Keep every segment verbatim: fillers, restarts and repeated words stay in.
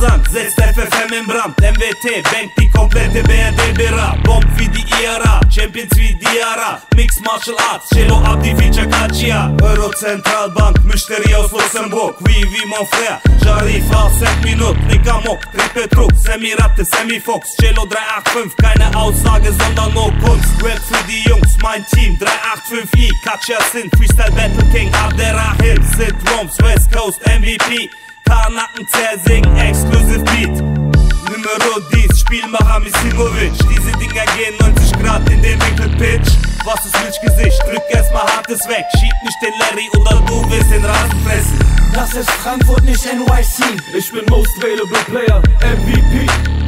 rasant, setzt F F M in Brand. M W T bangt die komplette B R D-Bera. Bomb wie die I R A, Champions wie Diara. Mixed Martial Arts, Cello Abdi feature Kachia. Euro Zentralbank, Mysterie aus Luxemburg. Wie wie Monfrère, Jarif aus sechs Minuten. Nikamok, Triple Truck, Semi-Ratte, Semi-Fox. Cello drei acht fünf, keine Aussage, sondern nur Kunst. Rap für die Jungs, mein Team, drei acht fünf I. Kachia sind, Freestyle Battle King, Abderrahim. Sid Roms, West Coast, M V P. Karnacken, Zersingen, Exclusive Beat. Numero dies, Spielmacher Misimovic. Diese Dinger gehen neunzig Grad in den Winkel Pitch. Was ist Milchgesicht? Drück erstmal hartes weg. Schieb nicht den Larry oder du willst den Rasen fressen. Das ist Frankfurt, nicht N Y C. Ich bin Most Valuable Player, M V P.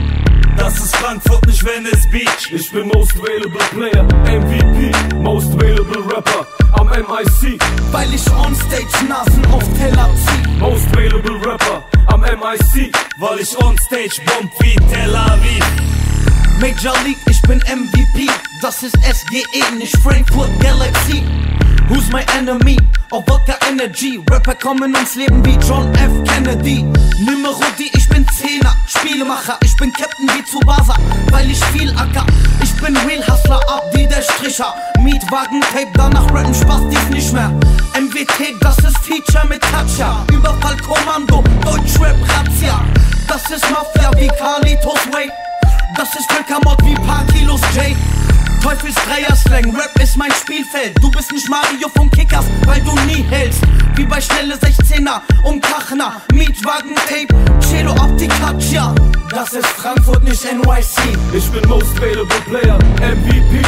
Das ist Frankfurt, nicht Venice Beach. Ich bin Most Valuable Player, M V P. Most Valuable Rapper am M I C. Weil ich onstage Nasen auf Teller zieh. Most Valuable Rapper am M I C. Weil ich onstage bomb wie Tel Aviv. Major League, ich bin M V P. Das ist S G E, nicht Frankfurt Galaxy. Who's my enemy? Auf Vodka Energy. Rapper kommen ins Leben wie John F. Kennedy. Numero die, ich bin Zehner, Spielemacher. Ich bin Captain wie Tsubasa, weil ich viel acker. Ich bin Real Hustler, Abdi der Stricher. Mietwagen, Tape, danach rappen, Spaß dies nicht mehr. M W T, das ist Feature mit Katja. Überfall, Kommando, Deutschrap, Razzia. Das ist Mafia wie Carlitos Way. Das ist Völkermord wie paar Kilos J. Teufels Dreier-Slang, Rap ist mein Spielfeld. Du bist nicht Mario von Kickers, weil du nie hältst. Wie bei schnelle sechzehner um Kachner. Mietwagen, Tape, Cello, Abdi, Katja. Das ist Frankfurt, nicht N Y C. Ich bin Most Valuable Player, M V P.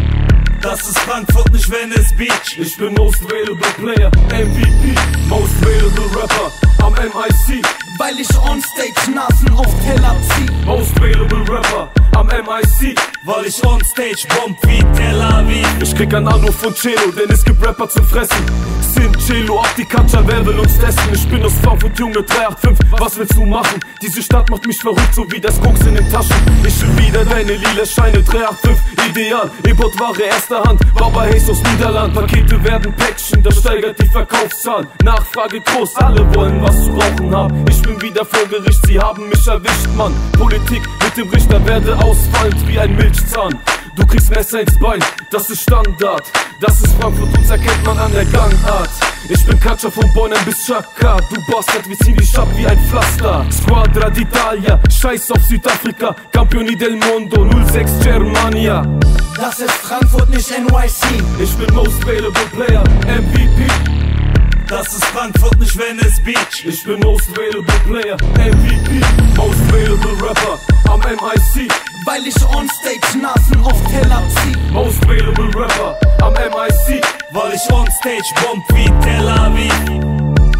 Das ist Frankfurt, nicht Venice Beach. Ich bin Most Valuable Player, M V P. Most Valuable Rapper am M I C. Weil ich onstage Nasen auf Teller zieh. Most Valuable Rapper am M I C. Weil ich onstage bomb wie Tel Aviv. Ich krieg einen Anruf von Cello, denn es gibt Rapper zum Fressen. Sind Cello, Abdi, Katja, wer will uns testen? Ich bin aus Frankfurt, Junge, drei acht fünf, was willst du machen? Diese Stadt macht mich verrückt, so wie das Koks in den Taschen. Ich will wieder deine lila Scheine, drei acht fünf, ideal. Importware erster Hand, Baba Hayes aus Niederland. Pakete werden Päckchen, das steigert die Verkaufszahlen. Nachfrage groß, alle wollen was zu rauchen haben. Ich bin wieder vor Gericht, sie haben mich erwischt, Mann. Politik mit dem Richter werde ausfallend wie ein Milchzahn. Du kriegst Messer ins Bein, das ist Standard. Das ist Frankfurt, uns erkennt man an der Gangart. Ich bin Katja von Bonn bis Chaka. Du Bastard, wir ziehen dich ab wie ein Pflaster. Squadra d'Italia, scheiß auf Südafrika. Campioni del Mondo, null sechs Germania. Das ist Frankfurt, nicht N Y C. Ich bin Most Valuable Player, M V P. Das ist Frankfurt, nicht Venice Beach. Ich bin Most Valuable Player, M V P. Most Valuable Rapper am M I C. Weil ich onstage Nasen auf Teller zieh. Most Valuable Rapper am M I C. Weil ich onstage bomb wie Tel Aviv.